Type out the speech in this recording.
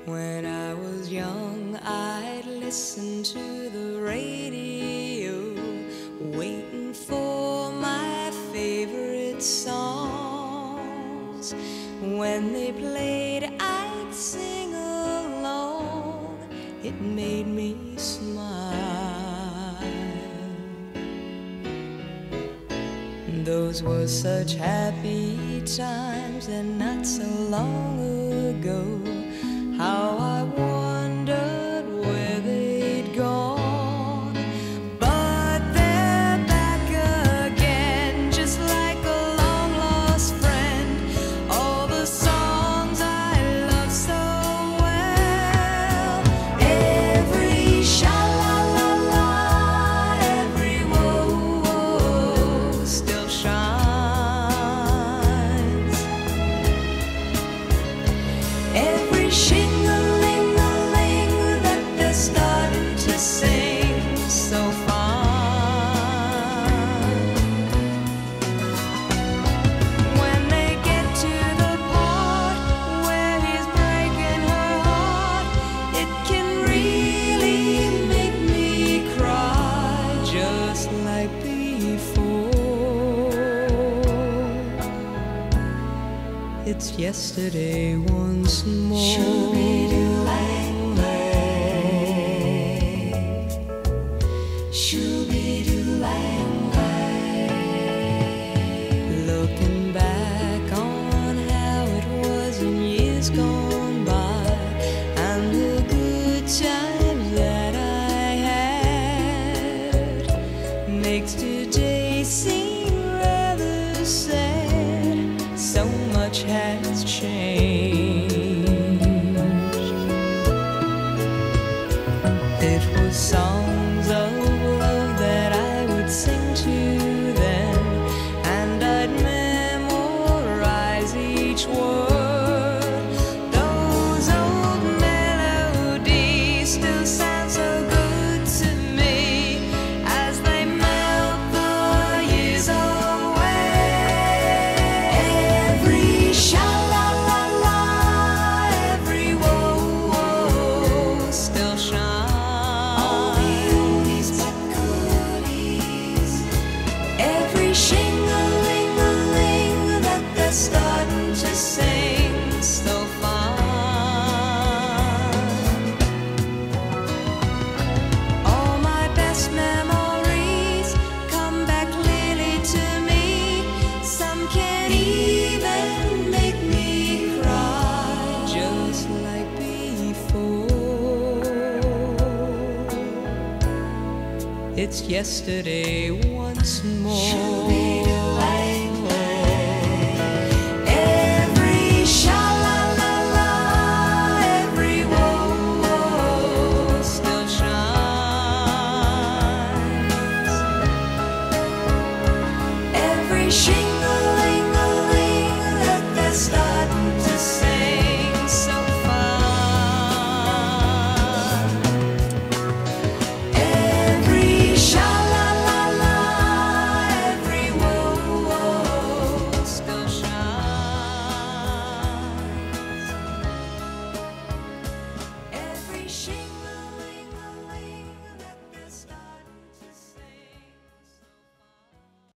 When I was young, I'd listen to the radio, waiting for my favorite songs. When they played, I'd sing along. It made me smile. Those were such happy times, and not so long ago. How I wondered where they'd gone. But they're back again, just like a long-lost friend. All the songs I love so well. Every sha-la-la-la, every whoa-whoa still shines. Every shing-a-ling-a-ling that they're starting to sing so fine. When they get to the part where he's breaking her heart, it can really make me cry, just like before. It's yesterday once more. Looking back on how it was in years gone by, and the good times that I had, makes today seem rather sad. So much has changed. It was songs of love that I would sing to them, and I'd memorize each word. Those old melodies still sound so good to me as they melt the years away. Every sha-la-la-la, every whoa-whoa still shines. All the oldies but goodies. Every shing-a-ling-a-ling that they're starting to sing so fine. All my best memories come back clearly to me. Some can even make me cry, just like before. It's yesterday once more.